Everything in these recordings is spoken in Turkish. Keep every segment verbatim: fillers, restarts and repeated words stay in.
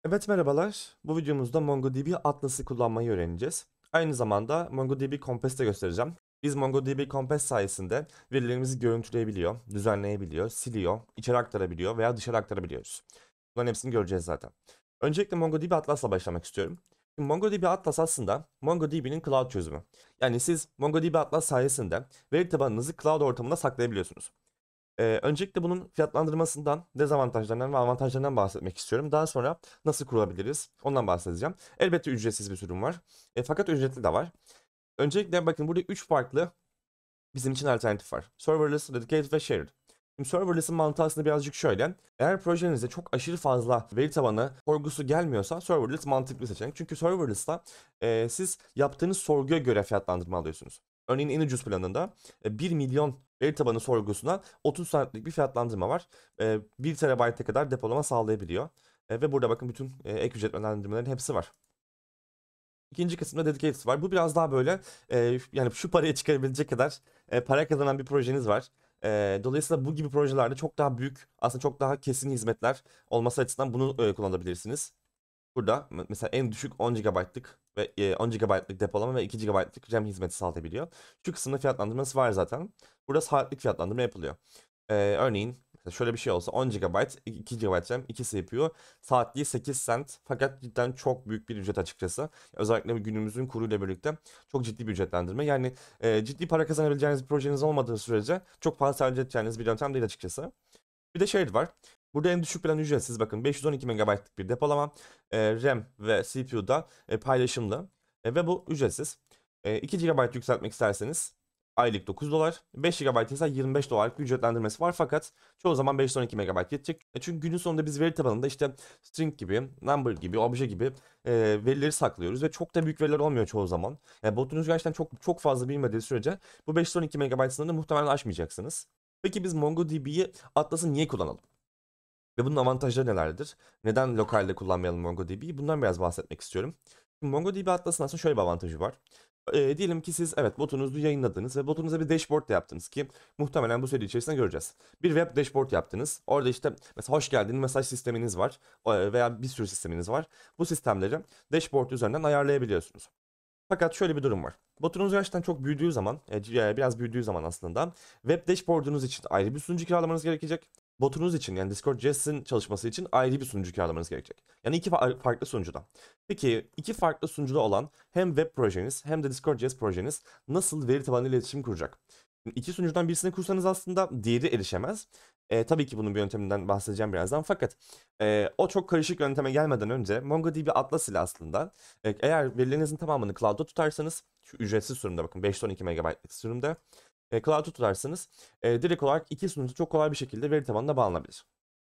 Evet, merhabalar. Bu videomuzda MongoDB Atlas'ı kullanmayı öğreneceğiz. Aynı zamanda MongoDB Compass'ı da göstereceğim. Biz MongoDB Compass sayesinde verilerimizi görüntüleyebiliyor, düzenleyebiliyor, siliyor, içeri aktarabiliyor veya dışarı aktarabiliyoruz. Bunların hepsini göreceğiz zaten. Öncelikle MongoDB Atlas'la başlamak istiyorum. Şimdi MongoDB Atlas aslında MongoDB'nin cloud çözümü. Yani siz MongoDB Atlas sayesinde veri tabanınızı cloud ortamında saklayabiliyorsunuz. Ee, öncelikle bunun fiyatlandırmasından, dezavantajlarından ve avantajlarından bahsetmek istiyorum. Daha sonra nasıl kurulabiliriz ondan bahsedeceğim. Elbette ücretsiz bir sürüm var. E, fakat ücretli de var. Öncelikle bakın burada üç farklı bizim için alternatif var. Serverless, Dedicated ve Shared. Şimdi serverless'ın mantığı aslında birazcık şöyle. Eğer projenizde çok aşırı fazla veri tabanı sorgusu gelmiyorsa serverless mantıklı bir seçenek. Çünkü serverless'ta e, siz yaptığınız sorguya göre fiyatlandırma alıyorsunuz. Örneğin en ucuz planında e, bir milyon veri tabanı sorgusuna otuz saatlik bir fiyatlandırma var. E, bir terabayta kadar depolama sağlayabiliyor. E, ve burada bakın bütün e, ek ücretlendirmelerin hepsi var. İkinci kısımda Dedicated var. Bu biraz daha böyle e, yani şu parayı çıkarabilecek kadar e, para kazanan bir projeniz var. E, dolayısıyla bu gibi projelerde çok daha büyük, aslında çok daha kesin hizmetler olması açısından bunu e, kullanabilirsiniz. Burada m- mesela en düşük on gigabaytlık ve e, on gigabaytlık depolama ve iki gigabaytlık RAM hizmeti sağlayabiliyor. Şu kısımda fiyatlandırması var zaten. Burada saatlik fiyatlandırma yapılıyor. Ee, örneğin mesela şöyle bir şey olsa on gigabayt, iki gigabayt RAM ikisi yapıyor. Saatliği sekiz cent, fakat cidden çok büyük bir ücret açıkçası. Özellikle günümüzün kuruyla birlikte çok ciddi bir ücretlendirme. Yani e, ciddi para kazanabileceğiniz bir projeniz olmadığı sürece çok fazla tercih edeceğiniz bir yöntem değil açıkçası. Bir de Shared var. Burada en düşük plan ücretsiz, bakın beş yüz on iki megabaytlık bir depolama, e, RAM ve C P U'da e, paylaşımlı. E, ve bu ücretsiz. E, iki gigabayt yükseltmek isterseniz aylık dokuz dolar, beş gigabayt ise yirmi beş dolarlık bir ücretlendirmesi var, fakat çoğu zaman beş yüz on iki megabayt yetecek. E, çünkü günün sonunda biz veri tabanında işte string gibi, number gibi, obje gibi e, verileri saklıyoruz ve çok da büyük veriler olmuyor çoğu zaman. Yani botunuz gerçekten çok çok fazla bilmediği sürece bu beş yüz on iki megabayt sınırını muhtemelen aşmayacaksınız. Peki biz MongoDB'yi, Atlas'ı niye kullanalım? Ve bunun avantajları nelerdir? Neden lokalde kullanmayalım MongoDB'yi? Bundan biraz bahsetmek istiyorum. Şimdi MongoDB Atlas'ın aslında şöyle bir avantajı var. Ee, diyelim ki siz evet botunuzu yayınladınız ve botunuza bir dashboard da yaptınız ki muhtemelen bu seri içerisinde göreceğiz. Bir web dashboard yaptınız. Orada işte mesela hoş geldin mesaj sisteminiz var e, veya bir sürü sisteminiz var. Bu sistemleri dashboard üzerinden ayarlayabiliyorsunuz. Fakat şöyle bir durum var. Botunuz gerçekten çok büyüdüğü zaman, e, e, biraz büyüdüğü zaman aslında web dashboard'unuz için ayrı bir sunucu kiralamanız gerekecek. Botunuz için, yani Discord.js'in çalışması için ayrı bir sunucu kiralamanız gerekecek. Yani iki fa- farklı sunucuda. Peki iki farklı sunucuda olan hem web projeniz hem de Discord.js projeniz nasıl veri tabanı iletişim kuracak? İki sunucudan birisini kursanız aslında diğeri erişemez. E, tabii ki bunun bir yönteminden bahsedeceğim birazdan. Fakat e, o çok karışık yönteme gelmeden önce MongoDB Atlas ile aslında e, eğer verilerinizin tamamını cloud'da tutarsanız, şu ücretsiz sürümde bakın beş yüz on iki megabaytlık sürümde e, cloud'da tutarsanız e, direkt olarak iki sunucu çok kolay bir şekilde veri tabanına bağlanabilir.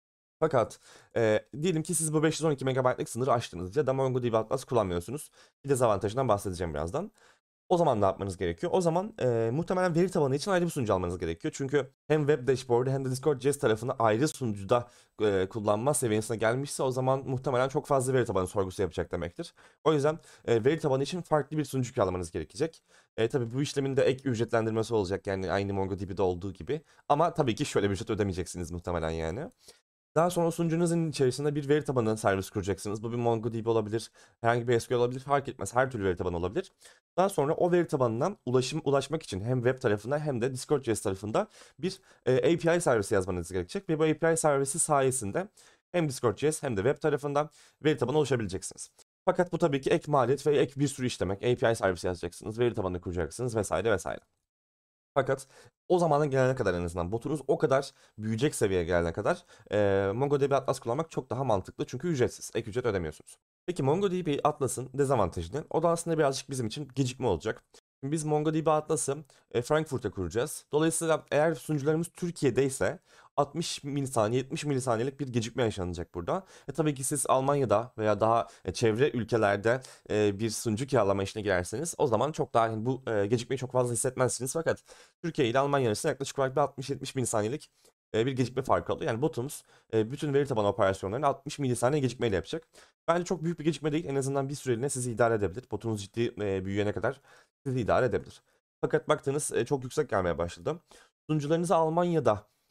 Fakat e, diyelim ki siz bu beş yüz on iki megabaytlık sınırı aştınız ya da MongoDB Atlas kullanmıyorsunuz. Bir dezavantajından bahsedeceğim birazdan. O zaman ne yapmanız gerekiyor? O zaman e, muhtemelen veri tabanı için ayrı bir sunucu almanız gerekiyor. Çünkü hem web dashboard'u hem de Discord.js tarafını ayrı sunucuda e, kullanma seviyesine gelmişse o zaman muhtemelen çok fazla veri tabanı sorgusu yapacak demektir. O yüzden e, veri tabanı için farklı bir sunucu kiralamanız gerekecek. E, tabii bu işlemin de ek ücretlendirmesi olacak, yani aynı MongoDB'de olduğu gibi. Ama tabii ki şöyle bir ücret ödemeyeceksiniz muhtemelen yani. Daha sonra sunucunuzun içerisinde bir veri tabanı servis kuracaksınız. Bu bir MongoDB olabilir, herhangi bir S Q L olabilir, fark etmez. Her türlü veri tabanı olabilir. Daha sonra o veri tabanından ulaşım ulaşmak için hem web tarafında hem de Discord.js tarafında bir e, A P I servisi yazmanız gerekecek. Ve bu A P I servisi sayesinde hem Discord.js hem de web tarafından veri tabanı oluşabileceksiniz. Fakat bu tabii ki ek maliyet ve ek bir sürü iş demek. A P I servisi yazacaksınız, veri tabanını kuracaksınız vesaire vesaire. Fakat o zamana gelene kadar, en azından botunuz o kadar büyüyecek seviyeye gelene kadar e, MongoDB Atlas kullanmak çok daha mantıklı. Çünkü ücretsiz. Ek ücret ödemiyorsunuz. Peki MongoDB Atlas'ın dezavantajı ne? O da aslında birazcık bizim için gecikme olacak. Biz MongoDB Atlas'ı e, Frankfurt'ta kuracağız. Dolayısıyla eğer sunucularımız Türkiye'de ise altmış milisaniye, yetmiş milisaniyelik bir gecikme yaşanacak burada. E tabii ki siz Almanya'da veya daha e, çevre ülkelerde e, bir sunucu kiralama işine girerseniz o zaman çok daha, yani bu e, gecikmeyi çok fazla hissetmezsiniz. Fakat Türkiye ile Almanya arasında yaklaşık olarak bir altmış yetmiş milisaniyelik e, bir gecikme farkı oluyor. Yani botumuz e, bütün veri tabanı operasyonlarını altmış milisaniye gecikmeyle yapacak. Bence çok büyük bir gecikme değil. En azından bir süreliğine sizi idare edebilir. Botunuz ciddi e, büyüyene kadar sizi idare edebilir. Fakat baktığınız e, çok yüksek gelmeye başladı. Sunucularınızı Almanya'da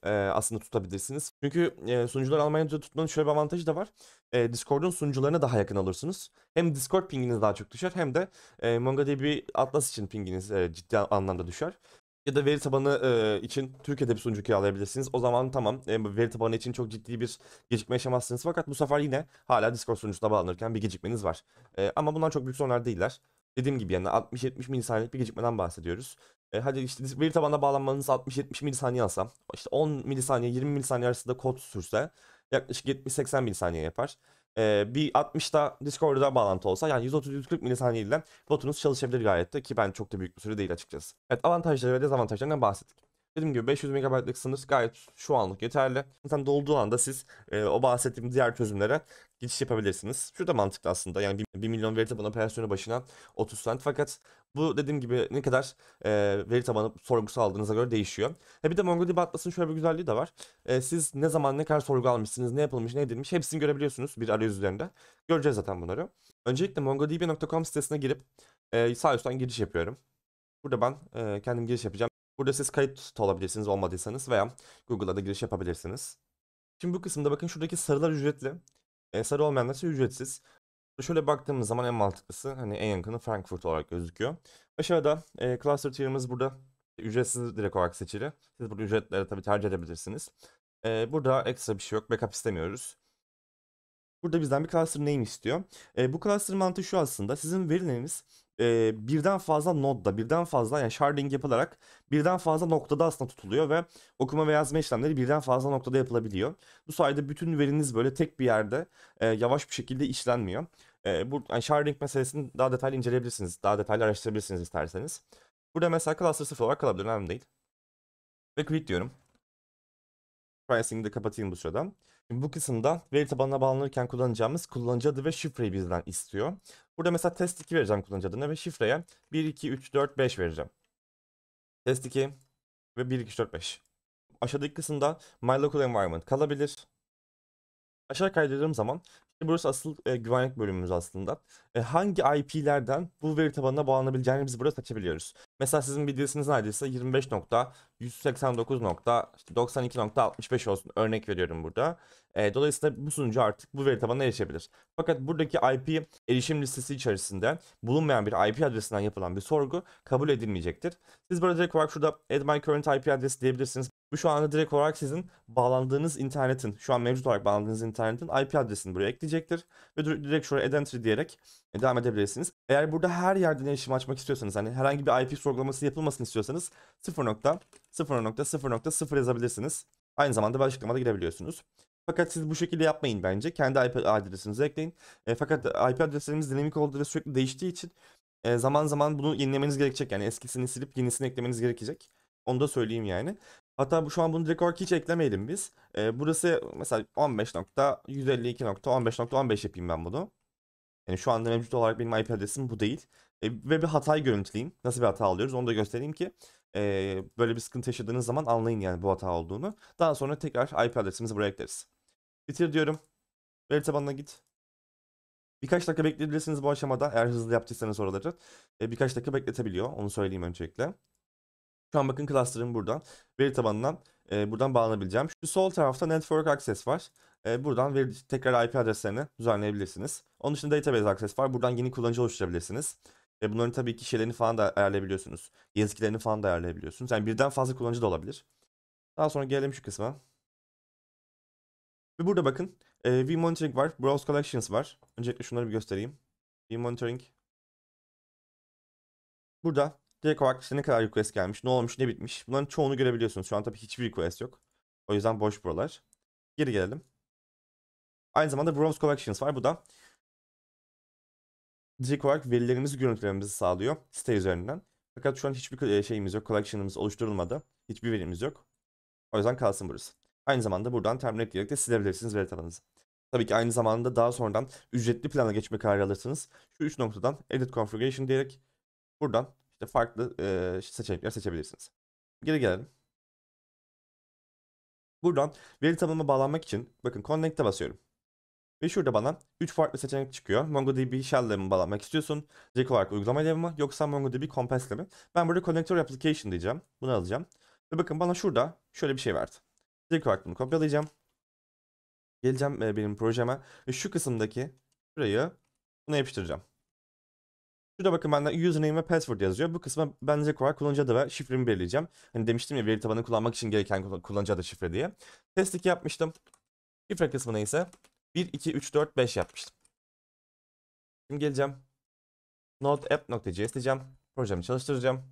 e, aslında tutabilirsiniz. Çünkü e, sunucuları Almanya'da tutmanın şöyle bir avantajı da var. E, Discord'un sunucularına daha yakın alırsınız. Hem Discord pinginiz daha çok düşer hem de e, MongoDB Atlas için pinginiz e, ciddi anlamda düşer. Ya da veri tabanı e, için Türkiye'de bir sunucu kiralayabilirsiniz. O zaman tamam, e, veri tabanı için çok ciddi bir gecikme yaşamazsınız. Fakat bu sefer yine hala Discord sunucusuna bağlanırken bir gecikmeniz var. E, ama bunlar çok büyük sorunlar değiller. Dediğim gibi yani altmış yetmiş milisaniyelik bir gecikmeden bahsediyoruz. E, hadi işte veri tabanına bağlanmanız altmış yetmiş milisaniye alsa, işte on milisaniye yirmi milisaniye arasında kod sürse yaklaşık yetmiş seksen milisaniye yapar. E, bir altmışta Discord'da bağlantı olsa yani yüz otuz yüz kırk milisaniye ile botunuz çalışabilir gayet de, ki ben çok da büyük bir süre değil açıkçası. Evet, avantajları ve dezavantajlarından bahsettik. Dediğim gibi beş yüz megabaytlık sınır gayet şu anlık yeterli. Zaten dolduğu anda siz e, o bahsettiğim diğer çözümlere geçiş yapabilirsiniz. Şu da mantıklı aslında, yani bir milyon veri tabanı operasyonu başına otuz cent, fakat bu dediğim gibi ne kadar e, veri tabanı sorgusu aldığınıza göre değişiyor. E bir de MongoDB Atlas'ın şöyle bir güzelliği de var. E, siz ne zaman ne kadar sorgu almışsınız, ne yapılmış, ne edilmiş hepsini görebiliyorsunuz bir arayüz üzerinde. Göreceğiz zaten bunları. Öncelikle mongodb nokta com sitesine girip e, sağ üstten giriş yapıyorum. Burada ben e, kendim giriş yapacağım. Burada siz kayıt olabilirsiniz olmadıysanız veya Google'a da giriş yapabilirsiniz. Şimdi bu kısımda bakın şuradaki sarılar ücretli. E, sarı olmayanlar ise ücretsiz. Şöyle baktığımız zaman en mantıklısı, hani en yakını Frankfurt olarak gözüküyor. Aşağıda e, cluster tier'ımız burada ücretsiz direkt olarak seçili. Siz burada ücretleri tabii tercih edebilirsiniz. E, burada ekstra bir şey yok. Backup istemiyoruz. Burada bizden bir cluster name istiyor. E, bu cluster mantığı şu aslında. Sizin verileriniz e, birden fazla nodda, birden fazla yani sharding yapılarak birden fazla noktada aslında tutuluyor ve okuma ve yazma işlemleri birden fazla noktada yapılabiliyor. Bu sayede bütün veriniz böyle tek bir yerde e, yavaş bir şekilde işlenmiyor. E, bu yani sharding meselesini daha detaylı inceleyebilirsiniz. Daha detaylı araştırabilirsiniz isterseniz. Burada mesela cluster sıfır olarak kalabilir, önemli değil. Ve quit diyorum. Pricing'i de kapatayım bu sırada. Şimdi bu kısımda veri tabanına bağlanırken kullanacağımız kullanıcı adı ve şifreyi bizden istiyor. Burada mesela test iki vereceğim kullanıcı adına ve şifreye bir iki üç dört beş vereceğim. Test iki ve bir iki üç dört beş. Aşağıdaki kısımda My Local Environment kalabilir. Aşağı kaydırdığım zaman işte burası asıl e, güvenlik bölümümüz aslında. E, hangi I P'lerden bu veri tabanına bağlanabileceğini biz burada seçebiliyoruz. Mesela sizin bilgisiniz neredeyse yirmi beş nokta yüz seksen dokuz nokta doksan iki nokta altmış beş olsun, örnek veriyorum burada. E, dolayısıyla bu sunucu artık bu veri tabanına erişebilir. Fakat buradaki I P erişim listesi içerisinde bulunmayan bir I P adresinden yapılan bir sorgu kabul edilmeyecektir. Siz burada direkt olarak şurada Add My Current I P Address diyebilirsiniz. Bu şu anda direkt olarak sizin bağlandığınız internetin, şu an mevcut olarak bağlandığınız internetin I P adresini buraya ekleyecektir. Ve direkt şuraya add entry diyerek devam edebilirsiniz. Eğer burada her yerden erişim açmak istiyorsanız, hani herhangi bir I P sorgulaması yapılmasını istiyorsanız sıfır nokta sıfır nokta sıfır nokta sıfır yazabilirsiniz. Aynı zamanda bir açıklamada girebiliyorsunuz. Fakat siz bu şekilde yapmayın bence. Kendi I P adresinizi ekleyin. E, fakat I P adreslerimiz dinamik olduğu ve sürekli değiştiği için e, zaman zaman bunu yenilemeniz gerekecek. Yani eskisini silip yenisini eklemeniz gerekecek. Onu da söyleyeyim yani. Hatta bu şu an bunu direkt olarak hiç eklemeyelim biz. E, burası mesela on beş nokta yüz elli iki nokta on beş nokta on beş yapayım ben bunu. Yani şu anda mevcut olarak benim I P adresim bu değil. E, ve bir hatayı görüntüleyeyim. Nasıl bir hata alıyoruz onu da göstereyim ki e, böyle bir sıkıntı yaşadığınız zaman anlayın yani bu hata olduğunu. Daha sonra tekrar I P adresimizi buraya ekleriz. Bitir diyorum. Veri tabanına git. Birkaç dakika bekleyebilirsiniz bu aşamada. Eğer hızlı yaptıysanız oraları. E, birkaç dakika bekletebiliyor. Onu söyleyeyim öncelikle. Şu an bakın cluster'ım burada. Veri tabanından e, buradan bağlanabileceğim. Şu sol tarafta Network Access var. E, buradan veri, tekrar I P adreslerini düzenleyebilirsiniz. Onun dışında Database Access var. Buradan yeni kullanıcı oluşturabilirsiniz. E, bunların tabii ki şeylerini falan da ayarlayabiliyorsunuz. Yazıklarını falan da ayarlayabiliyorsunuz. Yani birden fazla kullanıcı da olabilir. Daha sonra gelelim şu kısma. Ve burada bakın e, vMonitoring var. Browse Collections var. Öncelikle şunları bir göstereyim. vMonitoring. Burada direkt olarak işte ne kadar request gelmiş, ne olmuş, ne bitmiş. Bunların çoğunu görebiliyorsunuz. Şu an tabii hiçbir request yok. O yüzden boş buralar. Geri gelelim. Aynı zamanda Browse Collections var. Bu da direkt olarak verilerimizi, görüntülerimizi sağlıyor site üzerinden. Fakat şu an hiçbir şeyimiz yok. Collection'ımız oluşturulmadı. Hiçbir verimiz yok. O yüzden kalsın burası. Aynı zamanda buradan terminate diyerek de silebilirsiniz veri tabanınızı. Tabii ki aynı zamanda daha sonradan ücretli plana geçme kararı alırsınız. Şu üç noktadan Edit Configuration diyerek buradan işte farklı e, seçenekler seçebilirsiniz. Geri gelelim. Buradan veri tabanıma bağlanmak için bakın Connect'e basıyorum. Ve şurada bana üç farklı seçenek çıkıyor. MongoDB Shell'le mi bağlanmak istiyorsun? Direkt olarak uygulamayla mı? Yoksa MongoDB Compass'le mi? Ben burada Connector Application diyeceğim. Bunu alacağım. Ve bakın bana şurada şöyle bir şey verdi. Direkt olarak bunu kopyalayacağım. Geleceğim e, benim projeme ve şu kısımdaki şurayı buna yapıştıracağım. Şurada bakın benden username ve password yazıyor. Bu kısma ben direkt olarak kullanıcı adı ve şifremi belirleyeceğim. Hani demiştim ya, veri tabanını kullanmak için gereken kullanıcı adı şifre diye. Test iki yapmıştım. Şifre kısmına ise bir, iki, üç, dört, beş yapmıştım. Şimdi geleceğim. Node.app.js diyeceğim. Projemi çalıştıracağım.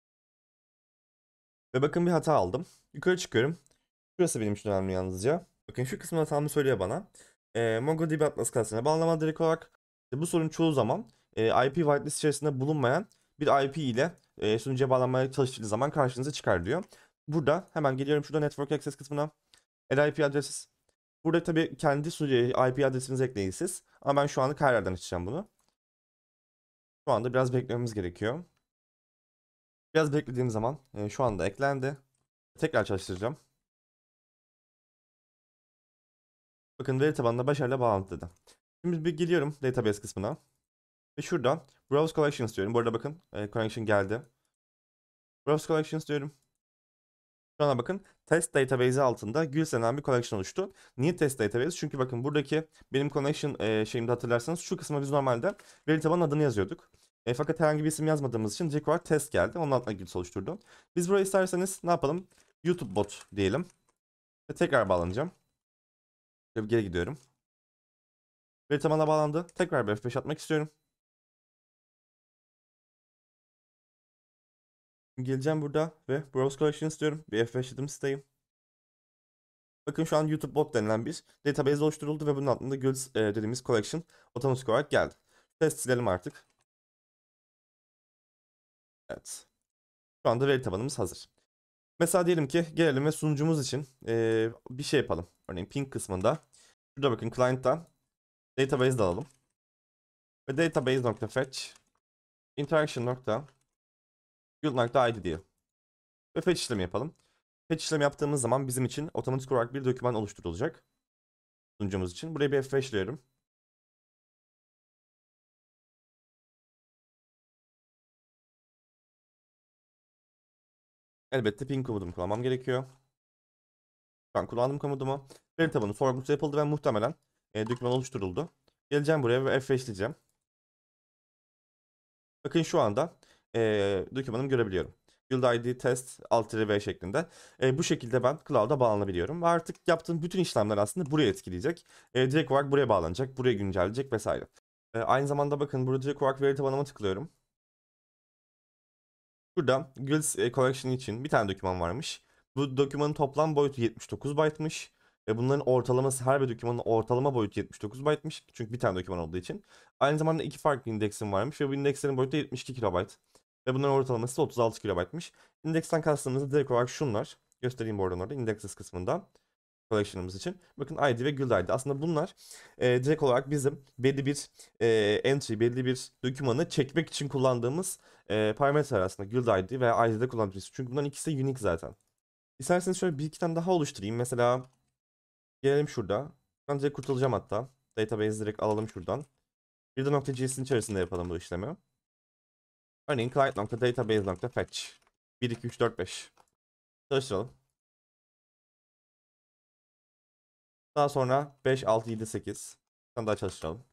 Ve bakın bir hata aldım. Yukarı çıkıyorum. Şurası benim için önemli yalnızca. Bakın şu kısmın hatamı söylüyor bana. E, MongoDB Atlas klasına bağlama direkt olarak. İşte bu sorun çoğu zaman e, I P whitelist içerisinde bulunmayan bir I P ile e, sunucuya bağlanmaya çalıştığınız zaman karşınıza çıkar diyor. Burada hemen geliyorum şurada Network Access kısmına. Add I P Addresses. Burada tabii kendi sunucuya I P adresinizi ekleyin siz. Ama ben şu anlık her yerden açacağım bunu. Şu anda biraz beklememiz gerekiyor. Biraz beklediğim zaman e, şu anda eklendi. Tekrar çalıştıracağım. Bakın veri tabanına başarıyla bağlantı dedi. Şimdi bir geliyorum database kısmına. Ve şuradan Browse Collections diyorum. Bu arada bakın e, connection geldi. Browse Collections diyorum. Şu ana bakın test database altında Gülsen denen bir collection oluştu. Niye test database? Çünkü bakın buradaki benim connection e, şeyimde hatırlarsanız şu kısma biz normalde veri tabanının adını yazıyorduk. E, fakat herhangi bir isim yazmadığımız için direkt olarak test geldi. Onun altına Gülse oluşturdu. Biz buraya isterseniz ne yapalım? YouTube bot diyelim. Ve tekrar bağlanacağım. Şöyle geri gidiyorum. Veri tabanına bağlandı. Tekrar bir F beş atmak istiyorum. Geleceğim burada ve Browse Collections diyorum. Bir F beş dedim siteyim. Bakın şu an YouTube bot denilen bir database oluşturuldu ve bunun altında Goods e, dediğimiz collection otomatik olarak geldi. Test silelim artık. Evet. Şu anda veri tabanımız hazır. Mesela diyelim ki gelelim ve sunucumuz için e, bir şey yapalım. Örneğin ping kısmında. Şurada bakın client'tan database de alalım. Ve database.fetch interaction.build.id diye. Ve fetch işlemi yapalım. Fetch işlemi yaptığımız zaman bizim için otomatik olarak bir doküman oluşturulacak. Sunucumuz için. Buraya bir F beşliyorum. Elbette ping komutumu kullanmam gerekiyor. Şu an kullandım komutumu. Veri tabanı sorgusu yapıldı ve muhtemelen e, doküman oluşturuldu. Geleceğim buraya ve F beş diyeceğim. Bakın şu anda e, dokümanımı görebiliyorum. Build I D test alt V şeklinde. E, bu şekilde ben cloud'a bağlanabiliyorum. Ve artık yaptığım bütün işlemler aslında buraya etkileyecek. E, direkt olarak buraya bağlanacak, buraya güncelleyecek vesaire. E, aynı zamanda bakın burada direkt olarak veri tabanıma tıklıyorum. Burada Guilds e, Collection için bir tane doküman varmış. Bu dokümanın toplam boyutu yetmiş dokuz byte'mış. Ve bunların ortalaması, her bir dokümanın ortalama boyutu yetmiş dokuz byte'mış. Çünkü bir tane doküman olduğu için. Aynı zamanda iki farklı indeksim varmış ve bu indekslerin boyutu yetmiş iki kilobayt. Ve bunların ortalaması da otuz altı kilobaytmış. İndeksten kastımız da direkt olarak şunlar. Göstereyim bu oradan orada indexes kısmında. Collection'ımız için. Bakın I D ve Guild I D. Aslında bunlar e, direkt olarak bizim belli bir e, entry, belli bir dokümanı çekmek için kullandığımız e, parametre aslında. Guild I D veya I D'de kullanabiliriz. Çünkü bunların ikisi de unique zaten. İsterseniz şöyle bir iki tane daha oluşturayım. Mesela gelelim şurada. Ben direkt kurtulacağım hatta. Database direkt alalım şuradan. Bir de .js'in içerisinde yapalım bu işlemi. Örneğin client.database.fetch bir, iki, üç, dört, beş. Çalıştıralım. Daha sonra beş, altı, yedi, sekiz. Bir tane daha çalıştıralım.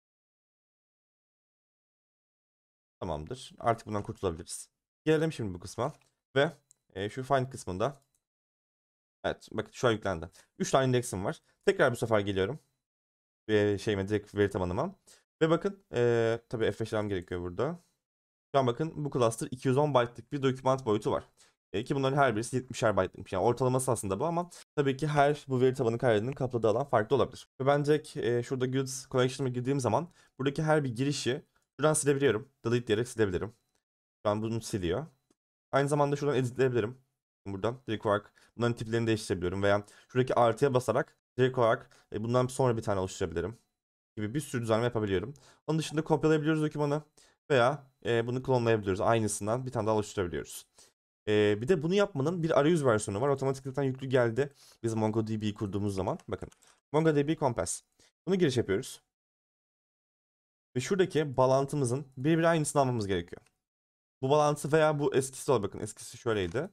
Tamamdır. Artık bundan kurtulabiliriz. Gelelim şimdi bu kısma. Ve e, şu find kısmında. Evet bakın şu an yüklendi. üç tane indeksim var. Tekrar bu sefer geliyorum. Ve şeyime direkt veri tabanıma. Ve bakın e, tabii F beşlemem gerekiyor burada. Şu an bakın bu cluster iki yüz on byte'lık bir dokümant boyutu var. E, ki bunların her birisi yetmişer byte'lık. Yani ortalaması aslında bu ama tabii ki her bu veri tabanı kaydının kapladığı alan farklı olabilir. Ve ben direkt e, şurada goods collection'a girdiğim zaman buradaki her bir girişi şuradan silebiliyorum. Delete diyerek silebilirim. Şu an bunu siliyor. Aynı zamanda şuradan editleyebilirim. Buradan direkt olarak bunların tiplerini değiştirebiliyorum. Veya şuradaki artıya basarak direkt olarak e, bundan sonra bir tane oluşturabilirim. Gibi bir sürü düzenleme yapabiliyorum. Onun dışında kopyalayabiliyoruz dokümanı. Veya e, bunu klonlayabiliyoruz. Aynısından bir tane daha oluşturabiliyoruz. E, bir de bunu yapmanın bir arayüz versiyonu var. Otomatikten yüklü geldi. Biz MongoDB'yi kurduğumuz zaman. Bakın. MongoDB Compass. Bunu giriş yapıyoruz. Ve şuradaki bağlantımızın birebir aynısını almamız gerekiyor. Bu bağlantı veya bu eskisi de bakın eskisi şöyleydi.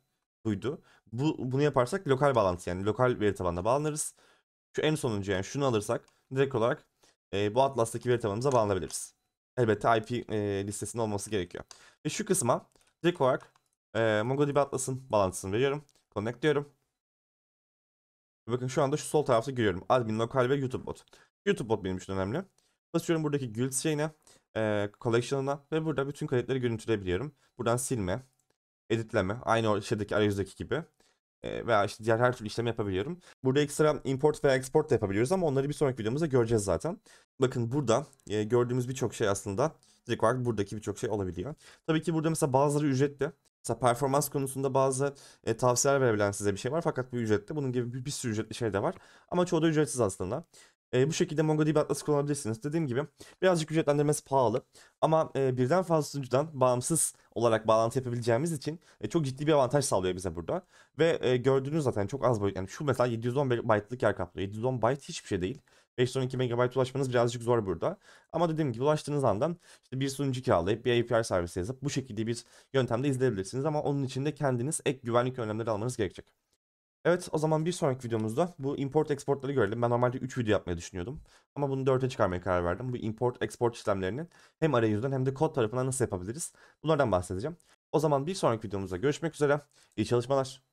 buydu. Bu, bunu yaparsak lokal bağlantı, yani lokal veri tabanına bağlanırız. Şu en sonuncu, yani şunu alırsak direkt olarak e, bu Atlas'taki veri tabanımıza bağlanabiliriz. Elbette I P e, listesinde olması gerekiyor. Ve şu kısma direkt olarak e, MongoDB Atlas'ın bağlantısını veriyorum. Connect diyorum. Bakın şu anda şu sol tarafta görüyorum. Admin, lokal ve YouTube bot. YouTube bot benim için önemli. Basıyorum buradaki guild şeyine, e, collection'ına ve burada bütün kayıtları görüntüleyebiliyorum. Buradan silme, editleme, aynı o şeydeki arayüzdeki gibi. E, veya işte diğer her türlü işlemi yapabiliyorum. Burada ekstra import veya export da yapabiliyoruz ama onları bir sonraki videomuzda göreceğiz zaten. Bakın burada e, gördüğümüz birçok şey aslında direkt olarak buradaki birçok şey olabiliyor. Tabii ki burada mesela bazıları ücretli. Mesela performans konusunda bazı e, tavsiyeler verebilen size bir şey var fakat bu ücretli. Bunun gibi bir, bir sürü ücretli şey de var. Ama çoğu da ücretsiz aslında. E, bu şekilde MongoDB Atlas'ı kullanabilirsiniz. Dediğim gibi birazcık ücretlendirmesi pahalı. Ama e, birden fazla sunucudan bağımsız olarak bağlantı yapabileceğimiz için e, çok ciddi bir avantaj sağlıyor bize burada. Ve e, gördüğünüz zaten çok az boyut. Yani şu mesela yedi yüz on byte'lık yer kaplıyor. yedi yüz on byte hiçbir şey değil. beş yüz on iki megabayt ulaşmanız birazcık zor burada. Ama dediğim gibi ulaştığınız andan işte bir sunucu kiralayıp bir A P I servisi yazıp bu şekilde bir yöntemde izleyebilirsiniz. Ama onun için de kendiniz ek güvenlik önlemleri almanız gerekecek. Evet, o zaman bir sonraki videomuzda bu import exportları görelim. Ben normalde üç video yapmayı düşünüyordum. Ama bunu dörde çıkarmaya karar verdim. Bu import export işlemlerinin hem arayüzden hem de kod tarafından nasıl yapabiliriz? Bunlardan bahsedeceğim. O zaman bir sonraki videomuzda görüşmek üzere. İyi çalışmalar.